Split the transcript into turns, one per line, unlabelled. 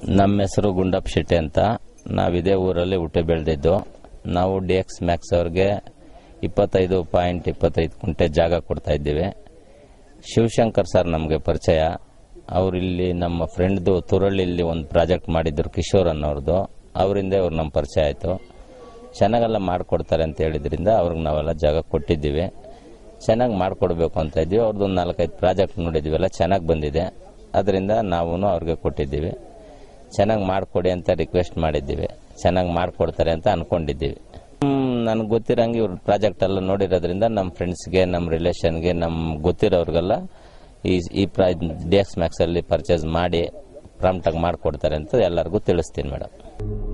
ನಮ್ಮ ಹೆಸರು ಗುಂಡಪ್ಪ ಶೆಟ್ಟಿ ಅಂತ. ನಾವಿದೇ ಊರಲ್ಲಿ ಹುಟ್ಟಿ ಬೆಳೆದಿದ್ದು. ನಾವು DX Max ಅವ್ರಿಗೆ 25.25 ಗುಂಟೆ ಜಾಗ ಕೊಡ್ತಾ ಇದ್ದೀವಿ. ಶಿವಶಂಕರ್ ಸರ್ ನಮಗೆ ಪರಿಚಯ. ಅವರಿಲ್ಲಿ ನಮ್ಮ ಫ್ರೆಂಡ್ದು ತುರಳ್ಳಿಯಲ್ಲಿ ಒಂದು ಪ್ರಾಜೆಕ್ಟ್ ಮಾಡಿದ್ರು, ಕಿಶೋರ್ ಅನ್ನೋರ್ದು. ಅವರಿಂದ ಅವ್ರು ನಮ್ಮ ಪರಿಚಯ ಆಯಿತು. ಚೆನ್ನಾಗೆಲ್ಲ ಮಾಡಿಕೊಡ್ತಾರೆ ಅಂತ ಹೇಳಿದ್ರಿಂದ ಅವ್ರಿಗೆ ನಾವೆಲ್ಲ ಜಾಗ ಕೊಟ್ಟಿದ್ದೀವಿ. ಚೆನ್ನಾಗಿ ಮಾಡಿಕೊಡ್ಬೇಕು ಅಂತ ಇದ್ದೀವಿ. ಅವ್ರದ್ದು 4-5 ಪ್ರಾಜೆಕ್ಟ್ ನೋಡಿದ್ವಿ, ಎಲ್ಲ ಚೆನ್ನಾಗಿ ಬಂದಿದೆ. ಅದರಿಂದ ನಾವು ಅವ್ರಿಗೆ ಕೊಟ್ಟಿದ್ದೀವಿ. ಚೆನ್ನಾಗಿ ಮಾಡಿಕೊಡಿ ಅಂತ ರಿಕ್ವೆಸ್ಟ್ ಮಾಡಿದ್ದೀವಿ. ಚೆನ್ನಾಗಿ ಮಾಡಿಕೊಡ್ತಾರೆ ಅಂತ ಅಂದ್ಕೊಂಡಿದ್ದೀವಿ. ನನಗೆ ಗೊತ್ತಿರೋಂಗೆ ಇವ್ರ ಪ್ರಾಜೆಕ್ಟ್ ಎಲ್ಲ ನೋಡಿರೋದ್ರಿಂದ ನಮ್ಮ ಫ್ರೆಂಡ್ಸ್ಗೆ, ನಮ್ಮ ರಿಲೇಷನ್ಗೆ, ನಮ್ಮ ಗೊತ್ತಿರೋರಿಗೆಲ್ಲ ಈ DX Max ಅಲ್ಲಿ ಪರ್ಚೇಸ್ ಮಾಡಿ ಪ್ರಾಂಪ್ಟಾಗಿ ಮಾಡಿಕೊಡ್ತಾರೆ ಅಂತ ಎಲ್ಲರಿಗೂ ತಿಳಿಸ್ತೀನಿ ಮೇಡಮ್.